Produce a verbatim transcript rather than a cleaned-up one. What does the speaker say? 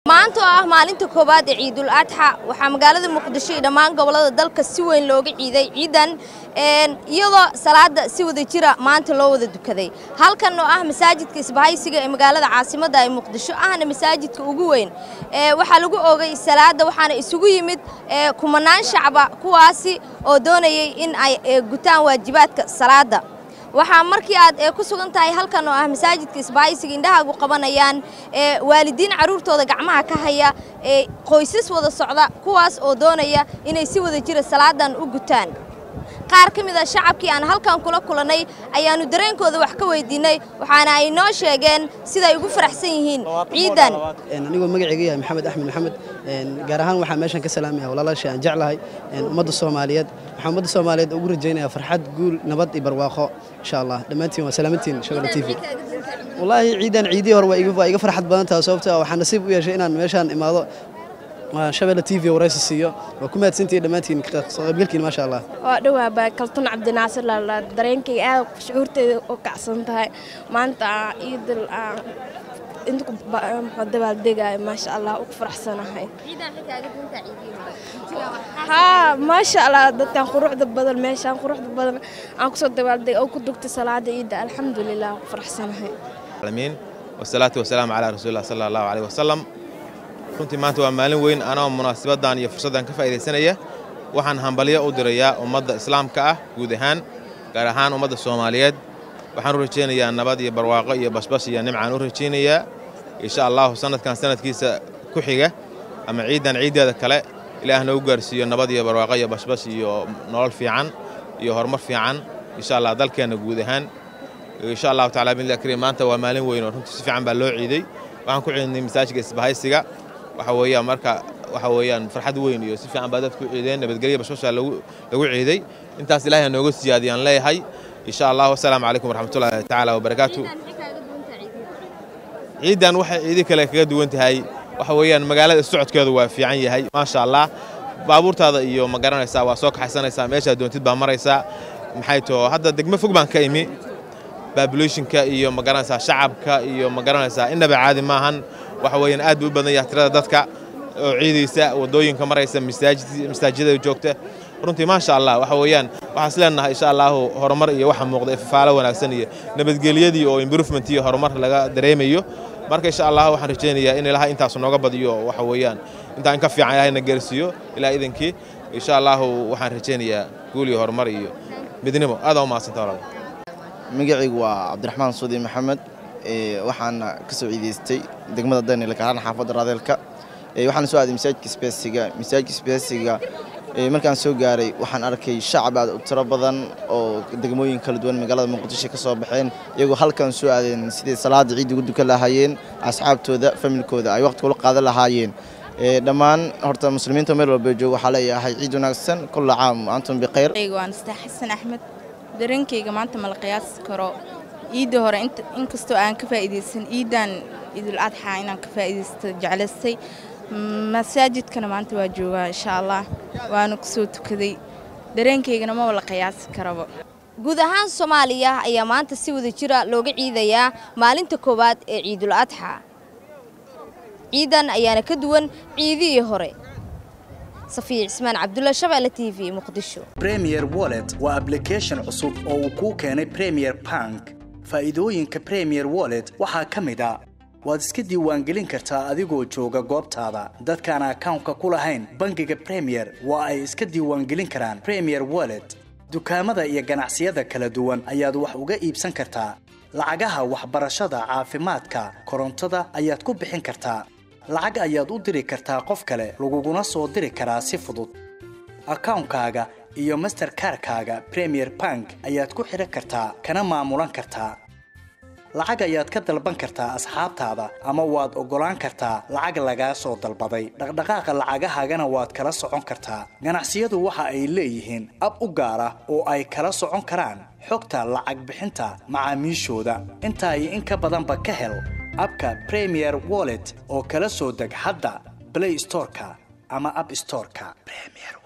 maanta ah maalinta koobaad ee Ciidul Adha waxa magaalada Muqdisho iyo dhammaan gobolada dalka si weyn looga ciiday ciidan een iyadoo salaada si wada jira maanta loo wada dukaday halkan oo ah masaajidka Isbahaysiga ee magaalada caasimadda ee Muqdisho ahna masaajidka ugu weyn ee waxa lagu oogay salaada waxaana isugu yimid ee kumanaan shacab kuwaasi oo doonayay in ay gutaan waajibaadka salaada waxaa markii aad ku sugan tahay halkan oo ah masaajidka Isbahaysiga indhahaagu qabanayaan ee waalidiin caruurtooda gacmaha ka haya ee qoysas wada socda kuwaas oo doonaya inay si wada jira salaadan u gutaan qaar kamid ah shacabkii aan halkan kula kulanay ayaanu dareenkooda wax ka weydiinay waxaana ay noo sheegeen sida ay ugu faraxsan yihiin ciidan anigu magacayga yahay Maxamed Axmed Maxamed gaar ahaan waxa meeshan ka salaamayaa walaalaashay aan jeclahay ummadda Soomaaliyeed waxaan ummadda Soomaaliyeed ugu rajaynayaa farxad guul nabad iyo barwaaqo insha Allah dhamaantiin waa salaamantiin Shabelle T V wallahi ciidan ciidii hore waa iga farxad badan tahay sababtoo ah waxaan nasiib u yeeshay inaan meeshan imaado Shabelle T V waraysi siiyo waa ku maadsantii dhamaantiin qaybgalkiina ma sha Allah waa dhawaaba kaltan Cabdi Naasir la dareenkayga aad shucuurteeda oo kacsan tahay maanta ciidul inta ku dabaal degay ma sha Allah ugu faraxsanahay ciidan xigaaga dunta ciidii ha ma sha Allah dadkan quruxda badan meeshan quruxda badan aan ku soo dabaal degay oo ku dugtay salaada ciida alxamdulillah ugu faraxsanahay amiin wasalaatu wasalaamu ala rasuulillah sallallahu alayhi wasallam runtii maanta waa maalin weyn anoo munaasabadan iyo fursadan ka faa'iideysanaya waxaan hambaliyo u dirayaa ummadda islaamka ah guud ahaan gaar ahaan ummadda Soomaaliyeed waxaan u rajeynayaa nabad iyo barwaaqo iyo basbas iyo nimcaan u rajeynayaa insha Allah sanadkan sanadkiisa ku xiga ama ciidan ciideeda kale ilaahna u gaarsiiyo nabad iyo barwaaqo iyo basbas iyo nolol fiican iyo horumar fiican insha Allah dalkeena guud ahaan insha Allah ta'ala bin lakrim maanta waa maalin weyn oo runtii si fiican baa loo ciiday waxaan ku ciidnay masaajidka Isbahaysiga waxa weeyaan marka waxa weeyaan farxad weyn iyo si fiican baa dadku ciideen nabadgelyo basbas lagu lagu ciiday intaas ilaahay nooga siyaadiyaan leeyahay insha Allah wassalaamu alaykum warahmatullaahi ta'ala wa barakaatuh ciidan waxa ciidi kale kaga duwan tahay waxa weeyaan magaalada socodkeedu waa fiican yahay ma sha Allah baabuurtaada iyo ma garanaysaa waa soo kaxaysanaysaa meesha doontid baa maraysaa maxay too hadda degmo fog baan ka imi populationka iyo ma garanaysaa shacabka iyo ma garanaysaa inaba caadi maahan waxa weeyaan aad u badan yahay tirada dadka oo ciidaysa wadooyinka maraysa masaajidada joogta runtii ma sha Allah waxa weeyaan waxa isleenahay insha Allah horumar iyo waxa muuqda ifaalo wanaagsan iyo nabadgelyadii oo improvement iyo horumar laga dareemayo marka insha Allah waxaan rajeynayaa in Ilaahay intaas nooga badiyo waxa weeyaan inta in ka fiican Ilaahayna gaarsiiyo ilaa idinkii insha Allah waxaan rajeynayaa guul iyo horumar iyo midnimo aad u maasanta walaal magacaygu waa Cabdiraxmaan Suudi Maxamed ee waxaan ka soo ciideystay degmada Daanil ka aan xaafadda Raadeelka ee waxaan soo aaday masaajidka Isbahaysiga masaajidka Isbahaysiga ee markaan soo gaaray waxaan arkay shacab aad u tiro badan oo degmooyin kala duwan magaalada Muqdisho ka soo baxeen iyagoo halkan soo aadeen sidii salaada ciid ugu dukan lahaayeen asxaabtooda familkooda ay waqti kula qaadan lahaayeen ee dhamaan horta muslimiinta meel walba jooga waxa leeyahay ciid wanaagsan kullu caam antum biqayr aygu aan Xasan Axmed dareenkayga maanta ma la qiyaas karo ciid hore inkastoo aan ka faa'iideysan ciidan Ciidul Adha inaan ka faa'iideysto jeclaystay masaajidkana maanta waa joogaa insha Allah waana ku soo tukaday dareenkaygana ma wala qiyaas karaba guud ahaan Soomaaliya ayaa maanta si wada jira looga ciidayaa maalinta koobaad ee Ciidul Adha ciidan ayaana ka duwan ciidii hore Safiya Ismaan Cabdulla Shabelle T V Muqdisho Premier Wallet waa application cusub oo uu ku keenay Premier Bank faa'iidooyinka Premier Wallet waxa kamid ah waad iska diiwaangelin kartaa adigoo jooga goobtaada dadkaan account-ka ku lahayn bangiga Premier waa ay iska diiwaangelin karaan Premier Wallet dukaamada iyo ganacsiyada kala duwan ayaad wax uga iibsan kartaa lacagaha waxbarashada caafimaadka korontada ayaad ku bixin kartaa lacag ayaad u diri kartaa qof kale laguguna soo diri karaa si fudud account-kaaga iyo Mastercard-kaaga Premier Bank ayaad ku xiran kartaa kana maamulan kartaa lacag ayaad ka dalban kartaa asxaabtaada ama waad ogolaan kartaa lacag laga soo dalbaday dhaqdhaqaaqa lacagahagana waad kala socon kartaa ganacsiyadu waxa ay leeyihiin ab u gaar ah oo ay kala socon karaan xogta lacag bixinta macaamiishooda inta ay in ka badan ba ka hel abka Premier Wallet oo kala soo deg hadda Play Store-ka ama App Store-ka Premier